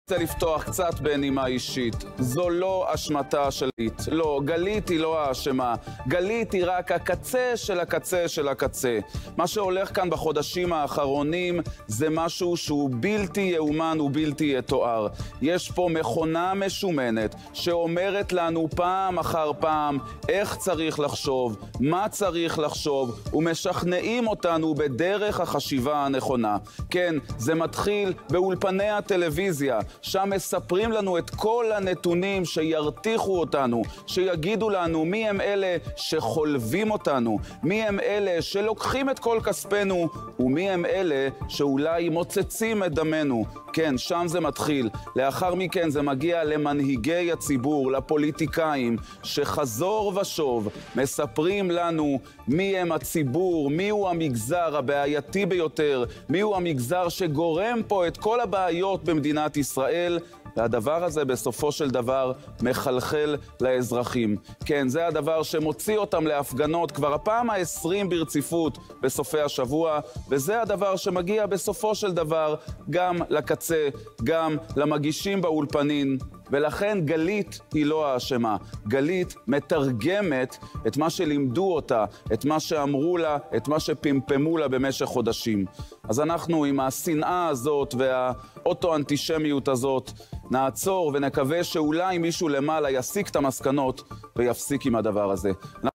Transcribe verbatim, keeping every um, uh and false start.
רוצה לפתוח קצת בנימה אישית. זו לא אשמתה של גלית. לא, גלית היא לא האשמה. גלית היא רק הקצה של הקצה של הקצה. מה שהולך כאן בחודשים האחרונים זה משהו שהוא בלתי יאומן ובלתי יתואר. יש פה מכונה משומנת שאומרת לנו פעם אחר פעם איך צריך לחשוב, מה צריך לחשוב, ומשכנעים אותנו בדרך החשיבה הנכונה. כן, זה מתחיל באולפני הטלוויזיה, שם מספרים לנו את כל הנתונים שירתיחו אותנו, שיגידו לנו מי הם אלה שחולבים אותנו, מי הם אלה שלוקחים את כל כספנו, ומי הם אלה שאולי מוצצים את דמנו. כן, שם זה מתחיל. לאחר מכן זה מגיע למנהיגי הציבור, לפוליטיקאים, שחזור ושוב מספרים לנו מי הם הציבור, מי הוא המגזר הבעייתי ביותר, מי הוא המגזר שגורם פה את כל הבעיות במדינת ישראל, והדבר הזה בסופו של דבר מחלחל לאזרחים. כן, זה הדבר שמוציא אותם להפגנות כבר הפעם העשרים ברציפות בסופי השבוע, וזה הדבר שמגיע בסופו של דבר גם לקצה, גם למגישים באולפנים. ולכן גלית היא לא האשמה. גלית מתרגמת את מה שלימדו אותה, את מה שאמרו לה, את מה שפמפמו לה במשך חודשים. אז אנחנו עם השנאה הזאת והאוטו-אנטישמיות הזאת נעצור ונקווה שאולי מישהו למעלה יסיק את המסקנות ויפסיק עם הדבר הזה.